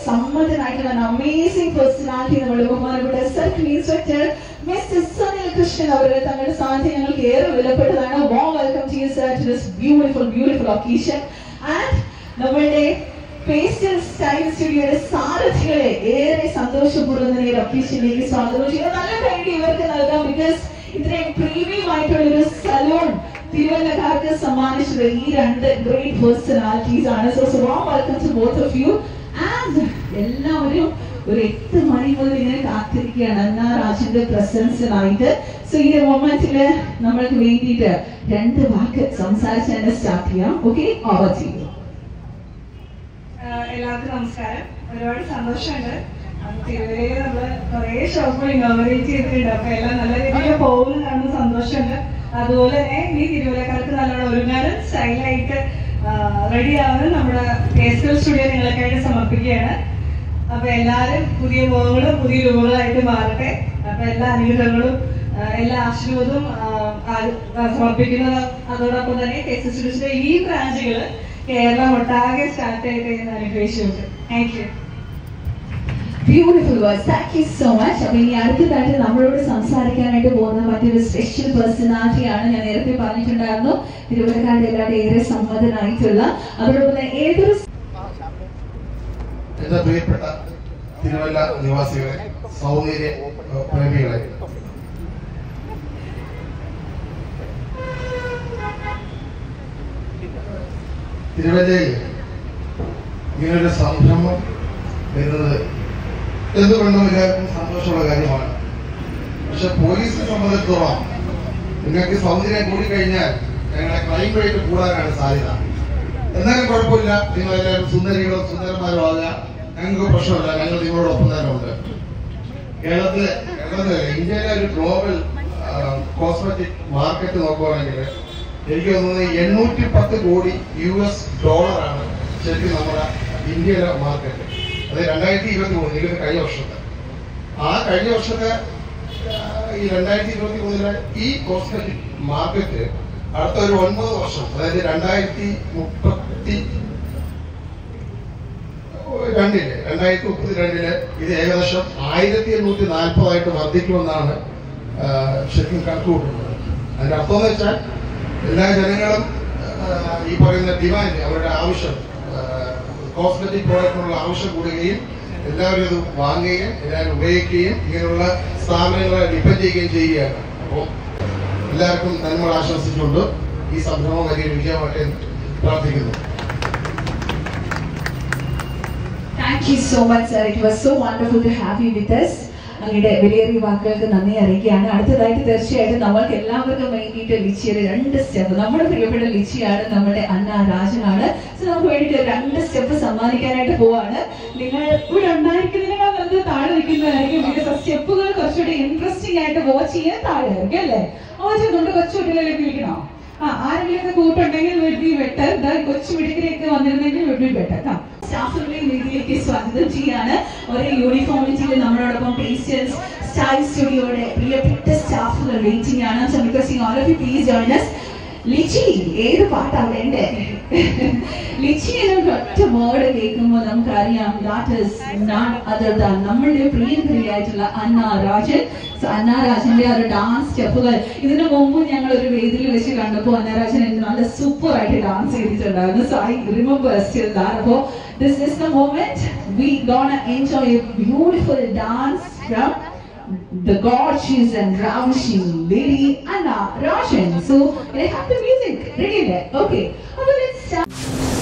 സമ്മതനായിട്ടുള്ള amazing personality നമ്മുടെ ബഹുമാനപ്പെട്ട circle inspector mister Sunil Krishnan അവരുടെ തങ്ങളുടെ സാന്നിധ്യം ഞങ്ങൾക്ക് ഏറെ വിലപ്പെട്ടതാണ്. Warm welcome to you sir to this beautiful occasion. And നമ്മളുടെ പേസ്റ്റൽ സ്റ്റൈൽ സ്റ്റുഡിയോയുടെ സാരഥികളെ ഏറെ സന്തോഷപൂർവ്വം തന്നെ ഈ ഒക്കേഷനിലേക്ക് സ്വാഗതം ചെയ്യുന്നു. നല്ല കൈഡി ഇവർക്ക് നൽകാം. ബിക്കോസ് ഇത്രയും പ്രീമിയം ആയിട്ടുള്ളൊരു സലൂൺ തിരുവല്ലക്കാർക്ക് സമ്മാനിച്ചത് ഈ രണ്ട് ഗ്രേറ്റ് പേഴ്സണാലിറ്റീസ് ആണ്. So warm welcome to both of you. And എല്ലാവരും ഒരു 8 മണി മുതൽ ഇങ്ങനെ കാത്തിരിക്കുകയാണ് അന്നാ രാജിന്റെ പ്രസൻസിനായിട്ട്. സോ ഈ മൊമെന്റില് നമ്മൾക്ക് വേണ്ടിയിട്ട് 2 വാക്ക് സംസാരിച്ച് തന്നെ സ്റ്റാർട്ട് ചെയ്യാം. Okay, over to you. എല്ലാവർക്കും നമസ്കാരം. ഒരുപാട് സന്തോഷമുണ്ട്. തിരുവല്ലയിൽ നമ്മള് കുറെ ഷോപ്പുകൾ ഇന്നോവേറ്റ് ചെയ്തിട്ടുണ്ട്. അപ്പൊ എല്ലാം നല്ല രീതിയിൽ പോകുന്ന കാണുന്ന സന്തോഷമുണ്ട്. അതുപോലെ തന്നെ ഈ തിരുവല്ലക്കാർക്ക് നല്ലോണം ഒരുങ്ങാനും സ്റ്റൈലായിട്ട് റെഡി ആവാനും നമ്മുടെ പേസ്റ്റൽ സ്റ്റുഡിയോ നിങ്ങൾക്കായിട്ട് സമർപ്പിക്കുകയാണ്. അപ്പൊ എല്ലാവരും പുതിയ മുഖങ്ങളും പുതിയ രൂപങ്ങളായിട്ട് മാറട്ടെ. അപ്പൊ എല്ലാ അനുഗ്രഹങ്ങളും എല്ലാ ആശീർവാദവും സമർപ്പിക്കുന്നത്. അതോടൊപ്പം തന്നെ പേസ്റ്റൽ സ്റ്റുഡിയോസിന്റെ ഈ ബ്രാഞ്ചുകൾ കേരളം ഒട്ടാകെ സ്റ്റാർട്ട് ചെയ്യട്ടെ എന്ന് അനുഗ്രഹിച്ചുകൊണ്ട് thank you. Beautiful words. Thank you so much. അപ്പൊ ഇനി അടുത്തതായിട്ട് നമ്മളോട് സംസാരിക്കാനായിട്ട് പോകുന്ന മറ്റൊരു സ്പെഷ്യൽ പേഴ്സണാലിറ്റിയാണ്. ഞാൻ നേരത്തെ പറഞ്ഞിട്ടുണ്ടായിരുന്നു തിരുവല്ലക്കാരുടെ എല്ലാവരുടെ ഏറെ സമ്മതനായിട്ടുള്ള, അതോടൊപ്പം തന്നെ ഏതൊരു എന്റെ പ്രിയപ്പെട്ട തിരുവല്ല നിവാസികളെ, സൗന്ദര്യ പ്രേമികളെ, തിരുവല്ലയിൽ ഇങ്ങനൊരു സംരംഭം വരുന്നത് എന്തുകൊണ്ടും എല്ലാവർക്കും സന്തോഷമുള്ള കാര്യമാണ്. പക്ഷെ പോലീസിനെ സംബന്ധിച്ചിടത്തോളം നിങ്ങൾക്ക് സൗന്ദര്യം കൂടിക്കഴിഞ്ഞാൽ ഞങ്ങളുടെ ക്രൈം റേറ്റ് കൂടാനാണ് സാധ്യത. എന്നാലും കുഴപ്പമില്ല, നിങ്ങൾ എല്ലാവരും സുന്ദരികളും സുന്ദരന്മാരും ആകുക, ഞങ്ങൾക്ക് പ്രശ്നമില്ല. ഞങ്ങൾ നിങ്ങളോടൊപ്പം തന്നെ ഉണ്ട്. കേരളത്തിലെ ഇന്ത്യയിലെ ഒരു ഗ്ലോബൽ കോസ്മെറ്റിക് മാർക്കറ്റ് നോക്കുകയാണെങ്കിൽ എനിക്ക് തോന്നുന്നത് 810 കോടി US ഡോളറാണ് ശരിക്കും നമ്മുടെ ഇന്ത്യയിലെ മാർക്കറ്റ്. അത് 2023 എനിക്ക് കഴിഞ്ഞ വർഷത്തെ കഴിഞ്ഞ വർഷത്തെ ഈ 2023 ഈ കോസ്മെറ്റിക് മാർക്കറ്റ് അടുത്ത ഒരു 9 വർഷം, അതായത് 2032 ഇത് ഏകദേശം 1840 വർദ്ധിക്കുമെന്നാണ് ശരിക്കും കണക്കുകൂട്ടുന്നത്. അതിന്റെ അർത്ഥം എന്ന് വെച്ചാൽ എല്ലാ ജനങ്ങളും ഈ പറയുന്ന ഡിമാൻഡ്, അവരുടെ ആവശ്യം, കോസ്മെറ്റിക് പ്രോഡക്റ്റിനുള്ള ആവശ്യം കൂടുകയും എല്ലാവരും ഇത് വാങ്ങുകയും എല്ലാവരും ഉപയോഗിക്കുകയും ഇങ്ങനെയുള്ള സ്ഥാപനങ്ങളെ ഡിപ്പെൻഡ് ചെയ്യുകയും ചെയ്യുകയാണ്. അപ്പോൾ എല്ലാവർക്കും നന്മ ആശംസിച്ചുകൊണ്ട് ഈ സംരംഭം വലിയ വിജയമായിട്ട് പ്രാർത്ഥിക്കുന്നു. Thank you so much, sir. It was so wonderful to have you with us. അങ്ങയുടെ വിലയേറിയ വാക്കുകൾക്ക് നന്ദി അറിയിക്കുകയാണ്. അടുത്തതായിട്ട് തീർച്ചയായിട്ടും നമ്മൾക്ക് എല്ലാവർക്കും വേണ്ടിയിട്ട് ലിച്ചിയുടെ 2 സ്റ്റെപ്പ്, നമ്മുടെ പ്രിയപ്പെട്ട ലിച്ചിയാണ്, നമ്മുടെ അന്ന രാജനാണ്. സോ നമുക്ക് വേണ്ടിയിട്ട് 2 സ്റ്റെപ്പ് സമ്മാനിക്കാനായിട്ട് പോവാണ്. നിങ്ങൾ ഇവിടെ ഉണ്ടായിരിക്കുന്നതിനേക്കാൾ നല്ലത് താഴെ നിൽക്കുന്നതായിരിക്കും. ബിക്കോസ് ആ സ്റ്റെപ്പുകൾ കുറച്ചുകൂടി ഇൻട്രസ്റ്റിംഗ് ആയിട്ട് വാച്ച് ചെയ്യാൻ താഴെ ആയിരിക്കും അല്ലേ? നമ്മുടെ കൊച്ചുകുട്ടികളിലേക്ക് വിളിക്കണോ? ആരെങ്കിലും കൂട്ടുണ്ടെങ്കിൽ would be better. കൊച്ചു മിടുക്കിലേക്ക് വന്നിരുന്നെങ്കിൽ would be better. സ്റ്റാഫുകളെ വീട്ടിലേക്ക് സ്വാഗതം ചെയ്യാണ്. ഒരേ യൂണിഫോമിറ്റിയിൽ നമ്മളോടൊപ്പം പേസ്റ്റൽ സ്റ്റൈൽ സ്റ്റുഡിയോയുടെ പ്രിയപ്പെട്ട സ്റ്റാഫുകൾ വെയിറ്റിംഗ് ആണ്. So requesting all of you please join us. Lichi, ഏത് പാട്ടാ വേണ്ടേ? ലിച്ചി എന്നൊരു ഒറ്റ വേർഡ് കേൾക്കുമ്പോൾ നമുക്കറിയാം that is none other than നമ്മളുടെ പ്രിയങ്കരിയായിട്ടുള്ള അന്ന രാജൻ. സോ അന്ന രാജന്റെ ഒരു ഡാൻസ് സ്റ്റെപ്പുകൾ ഇതിനു മുമ്പ് ഞങ്ങൾ ഒരു വേദിയിൽ വെച്ച് കണ്ടപ്പോൾ അന്ന രാജൻ നല്ല സൂപ്പർ ആയിട്ട് ഡാൻസ് ചെയ്തിട്ടുണ്ടായിരുന്നു. So I remember still that. അപ്പോൾ this is the moment we gonna enjoy a beautiful dance from the gorgeous and ravishing lady Anna Rajan. So I have the music ready there. Okay, let's start.